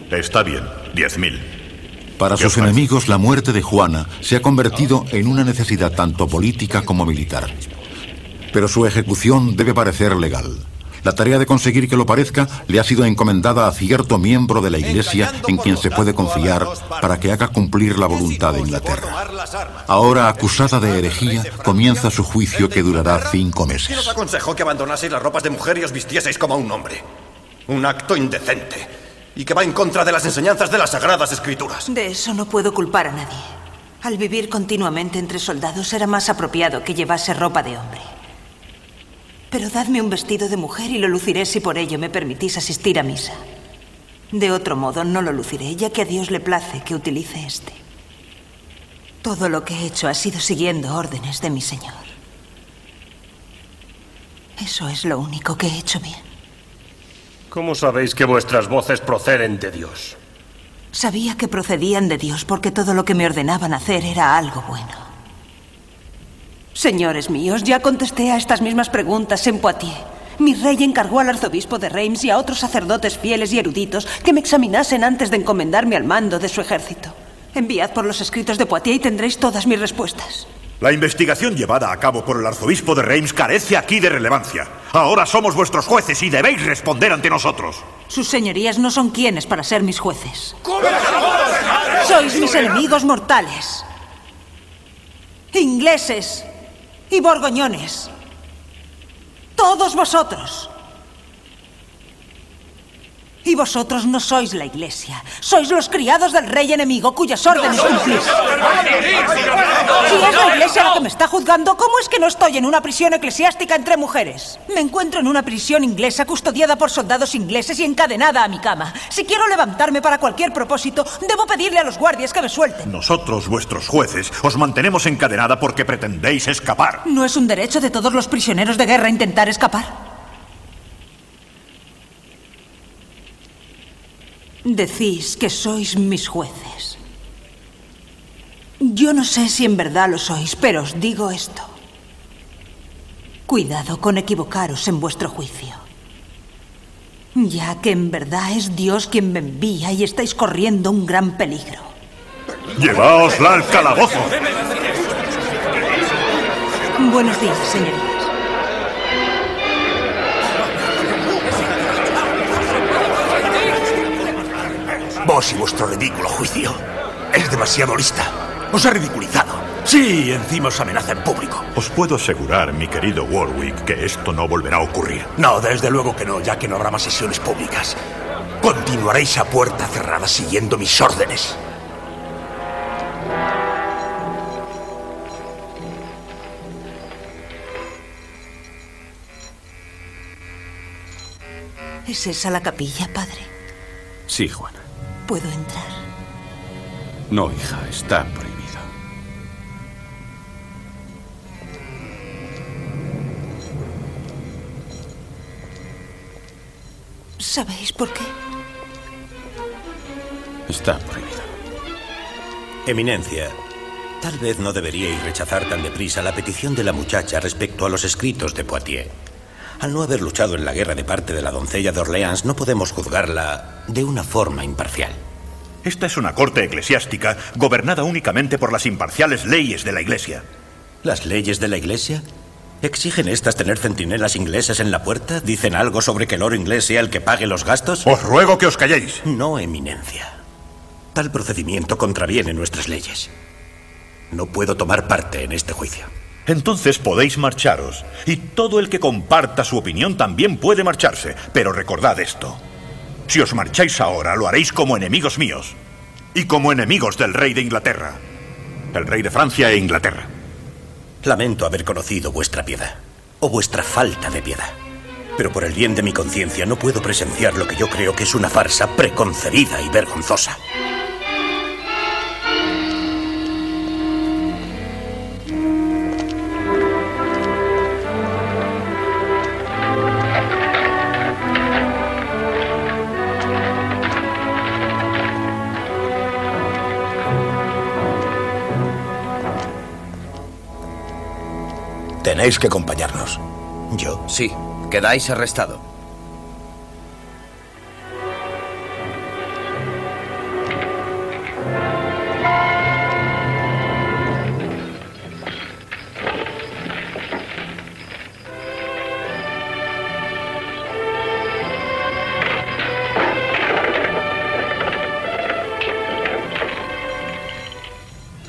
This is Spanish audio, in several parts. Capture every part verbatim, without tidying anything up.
Está bien, diez mil. Para sus enemigos, la muerte de Juana se ha convertido en una necesidad tanto política como militar. Pero su ejecución debe parecer legal. La tarea de conseguir que lo parezca le ha sido encomendada a cierto miembro de la Iglesia en quien se puede confiar para que haga cumplir la voluntad de Inglaterra. Ahora, acusada de herejía, comienza su juicio que durará cinco meses. ¿Quién os aconsejó que abandonaseis las ropas de mujer y os vistieseis como un hombre? Un acto indecente y que va en contra de las enseñanzas de las Sagradas Escrituras. De eso no puedo culpar a nadie. Al vivir continuamente entre soldados era más apropiado que llevase ropa de hombre. Pero dadme un vestido de mujer y lo luciré si por ello me permitís asistir a misa. De otro modo no lo luciré, ya que a Dios le place que utilice este. Todo lo que he hecho ha sido siguiendo órdenes de mi Señor. Eso es lo único que he hecho bien. ¿Cómo sabéis que vuestras voces proceden de Dios? Sabía que procedían de Dios porque todo lo que me ordenaban hacer era algo bueno. Señores míos, ya contesté a estas mismas preguntas en Poitiers. Mi rey encargó al arzobispo de Reims y a otros sacerdotes fieles y eruditos que me examinasen antes de encomendarme al mando de su ejército. Enviad por los escritos de Poitiers y tendréis todas mis respuestas. La investigación llevada a cabo por el arzobispo de Reims carece aquí de relevancia. Ahora somos vuestros jueces y debéis responder ante nosotros. Sus señorías no son quienes para ser mis jueces. Sois mis enemigos mortales. Ingleses y borgoñones. Todos vosotros. Y vosotros no sois la Iglesia. Sois los criados del rey enemigo cuyas órdenes cumplís. Si es la Iglesia la que me está juzgando, ¿cómo es que no estoy en una prisión eclesiástica entre mujeres? Me encuentro en una prisión inglesa custodiada por soldados ingleses y encadenada a mi cama. Si quiero levantarme para cualquier propósito, debo pedirle a los guardias que me suelten. Nosotros, vuestros jueces, os mantenemos encadenada porque pretendéis escapar. ¿No es un derecho de todos los prisioneros de guerra intentar escapar? Decís que sois mis jueces. Yo no sé si en verdad lo sois, pero os digo esto. Cuidado con equivocaros en vuestro juicio. Ya que en verdad es Dios quien me envía y estáis corriendo un gran peligro. ¡Llevaosla al calabozo! Buenos días, señorías. Vos y vuestro ridículo juicio. Es demasiado lista. Os ha ridiculizado. Sí, y encima os amenaza en público. Os puedo asegurar, mi querido Warwick, que esto no volverá a ocurrir. No, desde luego que no, ya que no habrá más sesiones públicas. Continuaréis a puerta cerrada siguiendo mis órdenes. ¿Es esa la capilla, padre? Sí, Juana. ¿Puedo entrar? No, hija, está prohibido. ¿Sabéis por qué? Está prohibido. Eminencia, tal vez no deberíais rechazar tan deprisa la petición de la muchacha respecto a los escritos de Poitiers. Al no haber luchado en la guerra de parte de la doncella de Orleans, no podemos juzgarla de una forma imparcial. Esta es una corte eclesiástica gobernada únicamente por las imparciales leyes de la Iglesia. ¿Las leyes de la Iglesia? ¿Exigen estas tener centinelas ingleses en la puerta? ¿Dicen algo sobre que el oro inglés sea el que pague los gastos? Os ruego que os calléis. No, Eminencia. Tal procedimiento contraviene nuestras leyes. No puedo tomar parte en este juicio. Entonces podéis marcharos, y todo el que comparta su opinión también puede marcharse. Pero recordad esto. Si os marcháis ahora, lo haréis como enemigos míos. Y como enemigos del rey de Inglaterra. El rey de Francia e Inglaterra. Lamento haber conocido vuestra piedad. O vuestra falta de piedad. Pero por el bien de mi conciencia no puedo presenciar lo que yo creo que es una farsa preconcebida y vergonzosa. Tenéis que acompañarnos. ¿Yo? Sí, quedáis arrestado.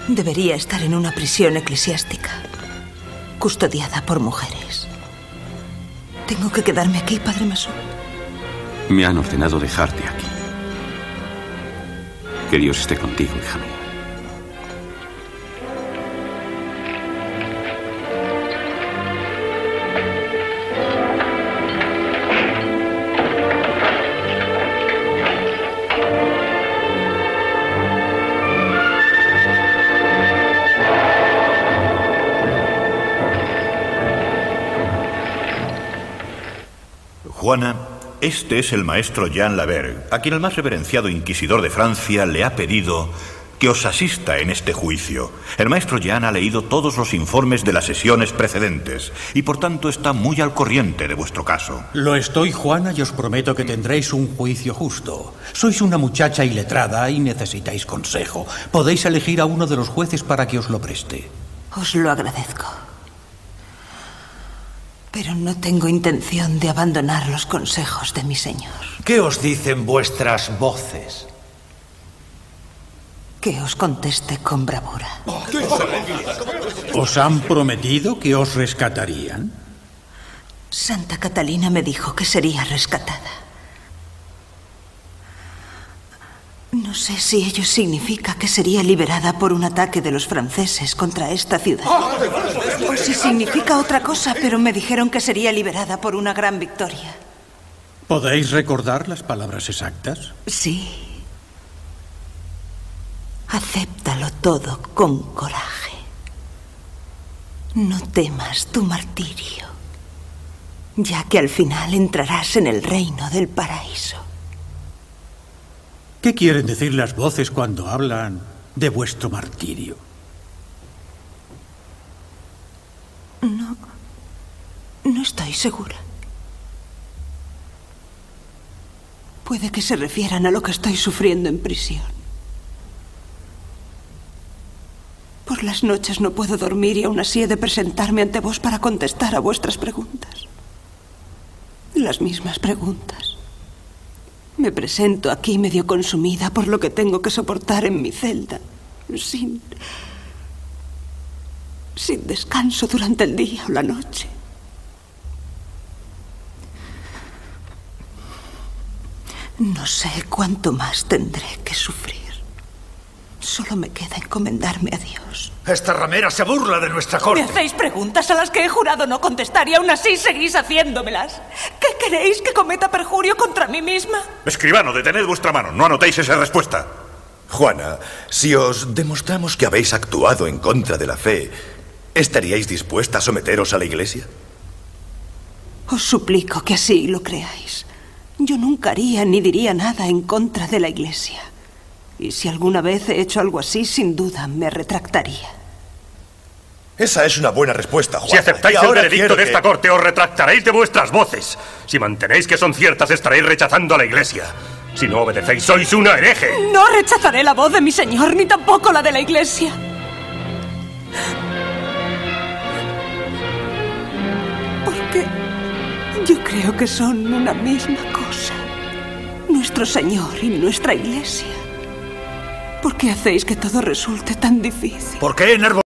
Debería estar en una prisión eclesiástica, custodiada por mujeres. ¿Tengo que quedarme aquí, Padre Masson? Me han ordenado dejarte aquí. Que Dios esté contigo, hija mía. Juana, este es el maestro Jean Laberge, a quien el más reverenciado inquisidor de Francia le ha pedido que os asista en este juicio. El maestro Jean ha leído todos los informes de las sesiones precedentes y por tanto está muy al corriente de vuestro caso. Lo estoy, Juana, y os prometo que tendréis un juicio justo. Sois una muchacha iletrada y necesitáis consejo. Podéis elegir a uno de los jueces para que os lo preste. Os lo agradezco. Pero no tengo intención de abandonar los consejos de mi señor. ¿Qué os dicen vuestras voces? Que os conteste con bravura. ¿Os han prometido que os rescatarían? Santa Catalina me dijo que sería rescatada. No sé si ello significa que sería liberada por un ataque de los franceses contra esta ciudad. O si significa otra cosa, pero me dijeron que sería liberada por una gran victoria. ¿Podéis recordar las palabras exactas? Sí. Acéptalo todo con coraje. No temas tu martirio, ya que al final entrarás en el reino del paraíso. ¿Qué quieren decir las voces cuando hablan de vuestro martirio? No, no estoy segura. Puede que se refieran a lo que estoy sufriendo en prisión. Por las noches no puedo dormir y aún así he de presentarme ante vos para contestar a vuestras preguntas. Las mismas preguntas. Me presento aquí medio consumida por lo que tengo que soportar en mi celda, sin... sin descanso durante el día o la noche. No sé cuánto más tendré que sufrir. Solo me queda encomendarme a Dios. Esta ramera se burla de nuestra corte. Me hacéis preguntas a las que he jurado no contestar y aún así seguís haciéndomelas. ¿Qué queréis, que cometa perjurio contra mí misma? Escribano, detened vuestra mano. No anotéis esa respuesta. Juana, si os demostramos que habéis actuado en contra de la fe, ¿estaríais dispuesta a someteros a la Iglesia? Os suplico que así lo creáis. Yo nunca haría ni diría nada en contra de la Iglesia. Y si alguna vez he hecho algo así, sin duda me retractaría. Esa es una buena respuesta, Juana. Si aceptáis el veredicto de que... esta corte, os retractaréis de vuestras voces. Si mantenéis que son ciertas, estaréis rechazando a la Iglesia. Si no obedecéis, sois una hereje. No rechazaré la voz de mi señor, ni tampoco la de la Iglesia. Porque yo creo que son una misma cosa. Nuestro Señor y nuestra Iglesia. ¿Por qué hacéis que todo resulte tan difícil? ¿Por qué, Nervo?